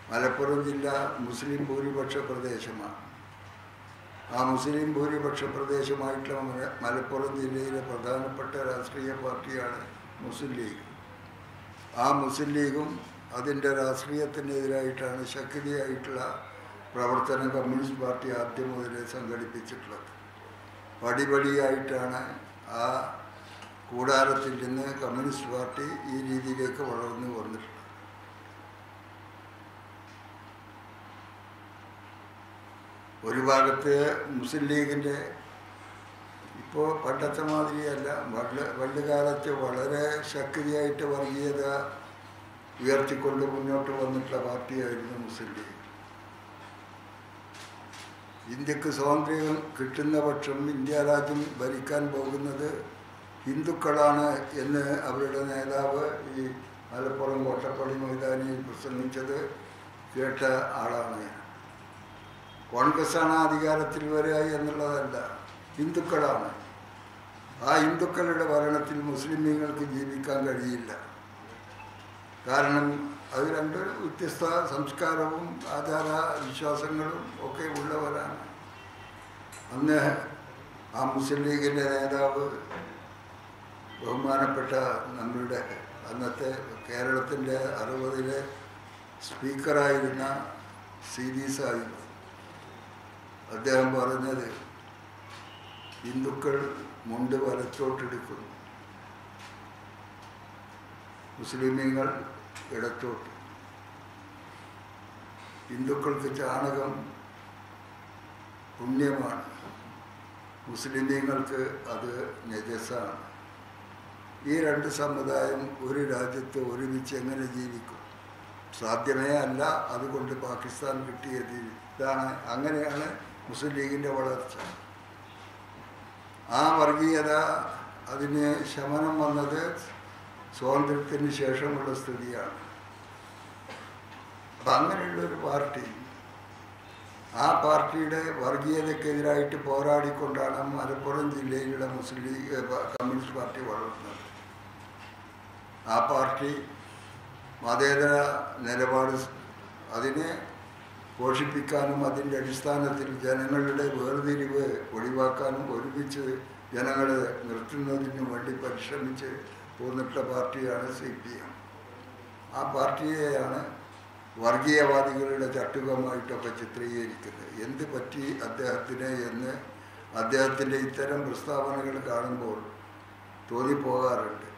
മലപ്പുറം ജില്ല മുസ്ലിം ഭൂരിപക്ഷ പ്രദേശമാണ്. ആ മുസ്ലിം ഭൂരിപക്ഷ പ്രദേശമായിട്ടുള്ള മലപ്പുറം ജില്ലയിലെ പ്രധാനപ്പെട്ട രാഷ്ട്രീയ പാർട്ടിയാണ് മുസ്ലിം ലീഗ്. ആ മുസ്ലിം ലീഗും അതിൻ്റെ രാഷ്ട്രീയത്തിനെതിരായിട്ടാണ് ശക്തിയായിട്ടുള്ള പ്രവർത്തനം കമ്മ്യൂണിസ്റ്റ് പാർട്ടി ആദ്യം മുതലേ സംഘടിപ്പിച്ചിട്ടുള്ളത്. പടിപടിയായിട്ടാണ് ആ കൂടാരത്തിൽ നിന്ന് കമ്മ്യൂണിസ്റ്റ് പാർട്ടി ഈ രീതിയിലേക്ക് വളർന്നു വന്നിട്ടുള്ളത്. ഒരു ഭാഗത്ത് മുസ്ലിം ലീഗിൻ്റെ ഇപ്പോൾ പണ്ടത്തെ മാതിരിയല്ല, പണ്ടുകാലത്ത് വളരെ ശക്തിയായിട്ട് വർഗീയത ഉയർത്തിക്കൊണ്ട് മുന്നോട്ട് വന്നിട്ടുള്ള പാർട്ടിയായിരുന്നു മുസ്ലിം ലീഗ്. ഇന്ത്യക്ക് സ്വാതന്ത്ര്യം കിട്ടുന്ന പക്ഷം ഇന്ത്യ രാജ്യം ഭരിക്കാൻ പോകുന്നത് ഹിന്ദുക്കളാണ് എന്ന് അവരുടെ നേതാവ് ഈ മലപ്പുറം കോട്ടപ്പള്ളി മൈതാനിയിൽ പ്രസംഗിച്ചത് കേട്ട ആളാണ്. കോൺഗ്രസ്സാണ് അധികാരത്തിൽ വരിക എന്നുള്ളതല്ല, ഹിന്ദുക്കളാണ്. ആ ഹിന്ദുക്കളുടെ ഭരണത്തിൽ മുസ്ലിമീങ്ങൾക്ക് ജീവിക്കാൻ കഴിയില്ല. കാരണം അത് രണ്ട് വ്യത്യസ്ത സംസ്കാരവും ആചാര വിശ്വാസങ്ങളും ഒക്കെ ഉള്ളവരാണ്. അന്ന് ആ മുസ്ലിം ലീഗിൻ്റെ നേതാവ് ബഹുമാനപ്പെട്ട നമ്മളുടെ അന്നത്തെ കേരളത്തിൻ്റെ 60-ലെ സ്പീക്കറായിരുന്ന CD സാഹിബ് അദ്ദേഹം പറഞ്ഞത്, ഹിന്ദുക്കൾ മുണ്ട് വലത്തോട്ടെടുക്കുന്നു, മുസ്ലിമീങ്ങൾ ഇടത്തോട്ട്. ഹിന്ദുക്കൾക്ക് ചാണകം പുണ്യമാണ്, മുസ്ലിമീങ്ങൾക്ക് അത് നജസാണ്. ഈ രണ്ട് സമുദായം ഒരു രാജ്യത്ത് ഒരുമിച്ച് എങ്ങനെ ജീവിക്കും? സാധ്യമേ അല്ല. അതുകൊണ്ട് പാകിസ്ഥാൻ കിട്ടിയത് ഇതാണ്. അങ്ങനെയാണ് മുസ്ലിം ലീഗിൻ്റെ വളർച്ച. ആ വർഗീയത അതിന് ശമനം വന്നത് സ്വാതന്ത്ര്യത്തിന് ശേഷമുള്ള സ്ഥിതിയാണ്. അപ്പം അങ്ങനെയുള്ളൊരു പാർട്ടി, ആ പാർട്ടിയുടെ വർഗീയതക്കെതിരായിട്ട് പോരാടിക്കൊണ്ടാണ് മലപ്പുറം ജില്ലയിലുള്ള മുസ്ലിം ലീഗ് കമ്മ്യൂണിസ്റ്റ് പാർട്ടി വളർന്നത്. ആ പാർട്ടി മതേതര നിലപാട് അതിനെ പോഷിപ്പിക്കാനും അതിൻ്റെ അടിസ്ഥാനത്തിൽ ജനങ്ങളുടെ വേർതിരിവ് ഒഴിവാക്കാനും ഒരുമിച്ച് ജനങ്ങളെ നിർത്തുന്നതിനു വേണ്ടി പരിശ്രമിച്ച് പോന്നിട്ടുള്ള പാർട്ടിയാണ് CPM. ആ പാർട്ടിയെയാണ് വർഗീയവാദികളുടെ ചട്ടുകമായിട്ടൊക്കെ ചിത്രീകരിക്കുന്നത്. എന്ത് പറ്റി അദ്ദേഹത്തിന് എന്ന് അദ്ദേഹത്തിൻ്റെ ഇത്തരം പ്രസ്താവനകൾ കാണുമ്പോൾ തോന്നിപ്പോകാറുണ്ട്.